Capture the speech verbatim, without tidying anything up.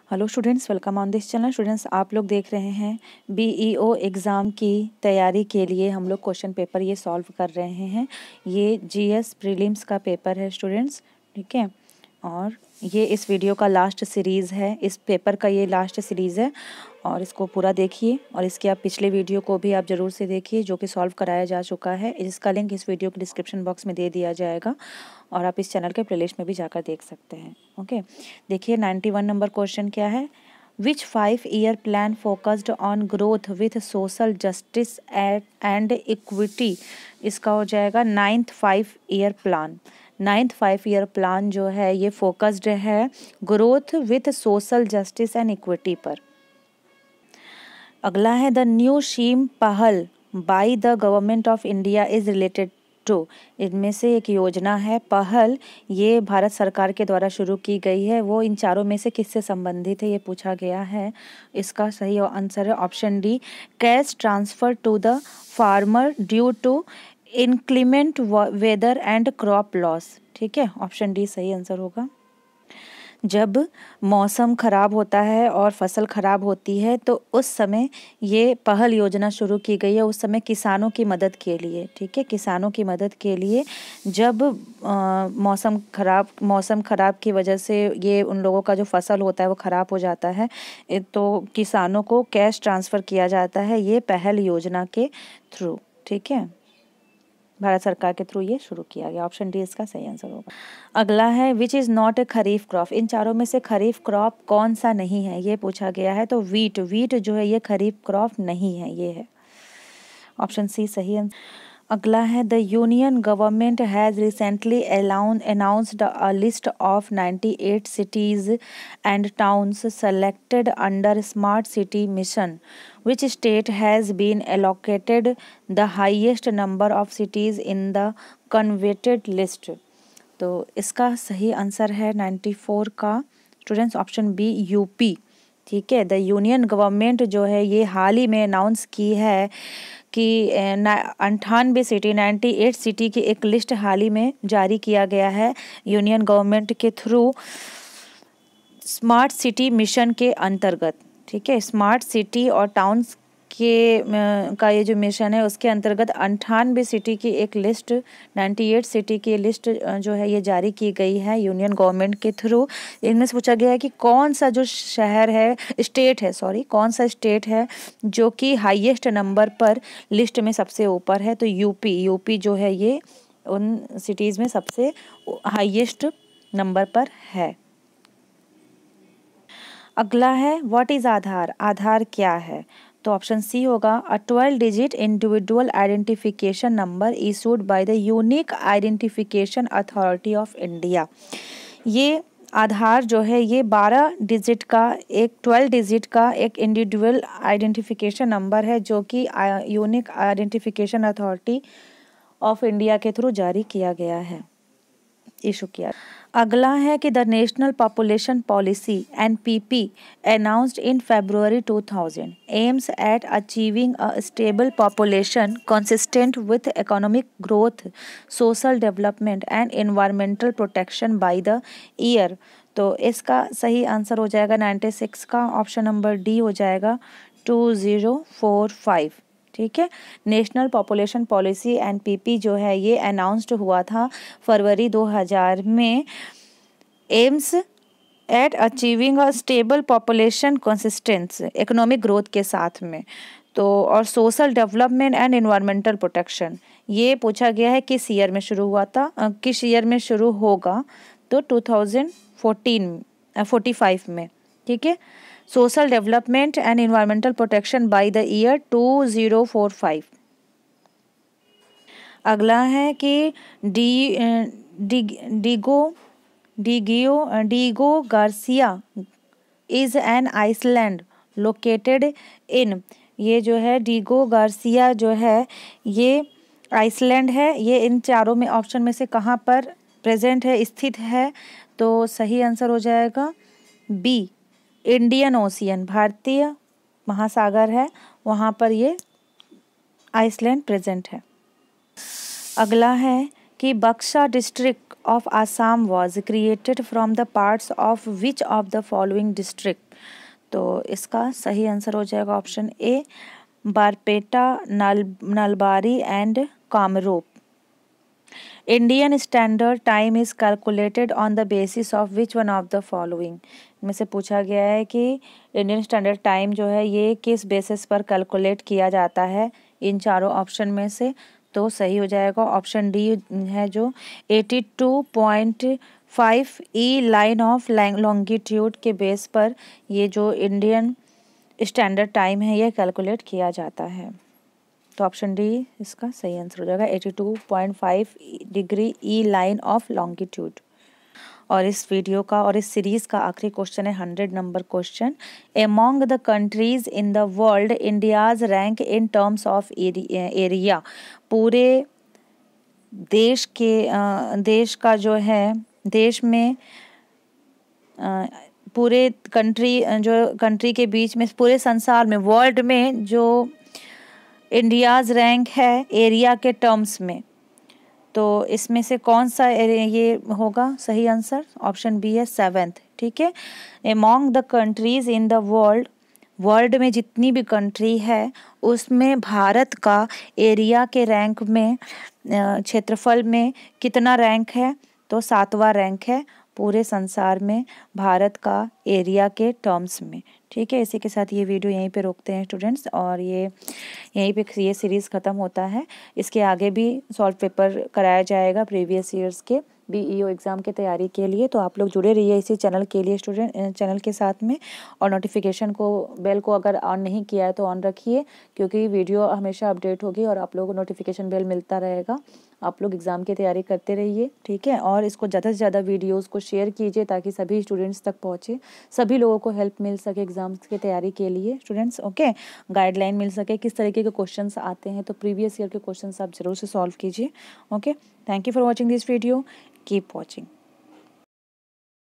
Hello students, welcome on this channel. Students, आप लोग देख रहे हैं बीईओ एग्ज़ाम की तैयारी के लिए हम लोग क्वेश्चन पेपर ये सॉल्व कर रहे हैं। ये जीएस प्रीलिम्स का पेपर है स्टूडेंट्स, ठीक है। और ये इस वीडियो का लास्ट सीरीज़ है, इस पेपर का ये लास्ट सीरीज़ है और इसको पूरा देखिए। और इसके आप पिछले वीडियो को भी आप ज़रूर से देखिए जो कि सॉल्व कराया जा चुका है। इसका लिंक इस वीडियो के डिस्क्रिप्शन बॉक्स में दे दिया जाएगा और आप इस चैनल के प्लेलिस्ट में भी जाकर देख सकते हैं। ओके, देखिए नाइन्टी वन नंबर क्वेश्चन क्या है। Which five year plan focused on growth with social justice and equity. इसका हो जाएगा ninth five year plan. Ninth five year plan जो है ये फोकस्ड है growth with social justice and equity पर। अगला है the new scheme Pahal by the government of India is related to. इनमें से एक योजना है पहल, ये भारत सरकार के द्वारा शुरू की गई है। वो इन चारों में से किससे संबंधित है ये पूछा गया है। इसका सही आंसर है option D, cash transfer to the farmer due to inclement weather and crop loss. ठीक है, ऑप्शन डी सही आंसर होगा। जब मौसम खराब होता है और फसल खराब होती है तो उस समय ये पहल योजना शुरू की गई है, उस समय किसानों की मदद के लिए। ठीक है, किसानों की मदद के लिए जब आ, मौसम खराब मौसम खराब की वजह से ये उन लोगों का जो फसल होता है वो खराब हो जाता है तो किसानों को कैश ट्रांसफ़र किया जाता है ये पहल योजना के थ्रू। ठीक है, भारत सरकार के थ्रू ये शुरू किया गया। ऑप्शन डी इसका सही आंसर होगा। अगला है which is not a kharif crop. इन चारों में से खरीफ क्रॉप कौन सा नहीं है ये पूछा गया है। तो वीट वीट जो है ये खरीफ क्रॉप नहीं है, ये है ऑप्शन सी सही आंसर। अगला है the union government has recently announced a list of ninety eight cities and towns selected under smart city mission. Which state has been allocated the highest number of cities in the coveted list? तो इसका सही answer है ninety four का students option B UP. ठीक है, the union government जो है ये हाल ही में अनाउंस की है कि अंठानवे सिटी नाइन्टी एट सिटी की एक लिस्ट हाल ही में जारी किया गया है यूनियन गवर्नमेंट के थ्रू स्मार्ट सिटी मिशन के अंतर्गत। ठीक है, स्मार्ट सिटी और टाउन्स के का ये जो मिशन है उसके अंतर्गत अंठानवे सिटी की एक लिस्ट अट्ठानवे सिटी की लिस्ट जो है ये जारी की गई है यूनियन गवर्नमेंट के थ्रू। इनमें से पूछा गया है कि कौन सा जो शहर है स्टेट है सॉरी कौन सा स्टेट है जो कि हाईएस्ट नंबर पर लिस्ट में सबसे ऊपर है। तो यूपी यूपी जो है ये उन सिटीज़ में सबसे हाईएस्ट नंबर पर है। अगला है व्हाट इज़ आधार। आधार क्या है? तो ऑप्शन सी होगा a twelve digit individual identification number issued by the unique identification authority of India. ये आधार जो है ये बारह डिजिट का एक ट्वेल्व डिजिट का एक इंडिविजुअल आइडेंटिफिकेशन नंबर है जो कि unique identification authority of India के थ्रू जारी किया गया है, इशू किया। अगला है कि the national population policy N P P announced in February two thousand aims at achieving a stable population consistent with economic growth, social development and environmental protection by the year. तो इसका सही answer हो जाएगा ninety six का option number D हो जाएगा two zero four five. ठीक है, national population policy N P P जो है ये अनाउंस्ड हुआ था फरवरी दो हज़ार में aims at achieving a stable population consistence economic growth के साथ में। तो और social development and environmental protection ये पूछा गया है किस ईयर में शुरू हुआ था, किस ईयर में शुरू होगा। तो two thousand fourteen forty five में। ठीक है, social development and environmental protection by the year two zero four five. अगला है कि D D Diego Diego Diego Garcia is an island located in. ये जो है डिगो गार्सिया जो है ये आइसलैंड है, ये इन चारों में ऑप्शन में से कहाँ पर प्रेजेंट है, स्थित है। तो सही आंसर हो जाएगा बी, इंडियन ओशियन, भारतीय महासागर है वहाँ पर ये आइसलैंड प्रेजेंट है। अगला है कि Baksa district of Assam was created from the parts of which of the following district. तो इसका सही आंसर हो जाएगा ऑप्शन ए, बारपेटा, नल Nalbari and Kamrup. Indian standard time is calculated on the basis of which one of the following. में से पूछा गया है कि इंडियन स्टैंडर्ड टाइम जो है ये किस बेसिस पर कैलकुलेट किया जाता है इन चारों ऑप्शन में से। तो सही हो जाएगा ऑप्शन डी है जो eighty two point five E line of longitude के बेस पर ये जो इंडियन स्टैंडर्ड टाइम है ये कैलकुलेट किया जाता है। तो ऑप्शन डी इसका सही आंसर हो जाएगा eighty two point five degree E line of longitude. और इस वीडियो का और इस सीरीज का आखिरी क्वेश्चन है hundred number question. Among the countries in the world India's rank in terms of area. पूरे देश के देश का जो है देश में पूरे कंट्री जो कंट्री के बीच में पूरे संसार में वर्ल्ड में जो इंडियाज रैंक है एरिया के टर्म्स में, तो इसमें से कौन सा ये होगा सही आंसर। ऑप्शन बी है सेवेंथ। ठीक है, among the countries in the world, world में जितनी भी कंट्री है उसमें भारत का एरिया के रैंक में क्षेत्रफल में कितना रैंक है, तो सातवां रैंक है पूरे संसार में भारत का एरिया के टर्म्स में। ठीक है, इसी के साथ ये वीडियो यहीं पे रोकते हैं स्टूडेंट्स, और ये यहीं पे ये सीरीज़ ख़त्म होता है। इसके आगे भी सॉल्व पेपर कराया जाएगा प्रीवियस ईयर्स के बीईओ एग्ज़ाम की तैयारी के लिए। तो आप लोग जुड़े रहिए इसी चैनल के लिए स्टूडेंट चैनल के साथ में, और नोटिफिकेशन को बेल को अगर ऑन नहीं किया है तो ऑन रखिए, क्योंकि वीडियो हमेशा अपडेट होगी और आप लोगों को नोटिफिकेशन बेल मिलता रहेगा। आप लोग एग्ज़ाम की तैयारी करते रहिए। ठीक है, और इसको ज़्यादा से ज़्यादा वीडियोज़ को शेयर कीजिए ताकि सभी स्टूडेंट्स तक पहुँचे, सभी लोगों को हेल्प मिल सके एग्ज़ाम्स की तैयारी के लिए स्टूडेंट्स। ओके, गाइडलाइन मिल सके किस तरीके के क्वेश्चंस आते हैं, तो प्रीवियस ईयर के क्वेश्चंस आप जरूर से सॉल्व कीजिए। Okay, thank you for watching this video, keep watching.